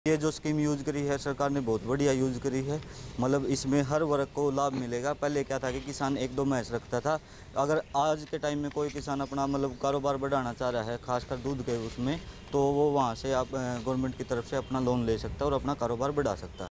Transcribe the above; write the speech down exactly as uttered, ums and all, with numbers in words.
ये जो scheme use करी है सरकार ने बहुत बढ़िया यूज़ करी है। मतलब इसमें हर वर्ग को लाभ मिलेगा। पहले क्या था कि किसान एक दो भैंस रखता था। अगर आज के टाइम में कोई किसान अपना मतलब कारोबार बढ़ाना चाह रहा है, खासकर दूध के उसमें, तो वो वहाँ से आप गवर्नमेंट की तरफ से अपना लोन ले सकता है और अपना कारोबार बढ़ा सकता है।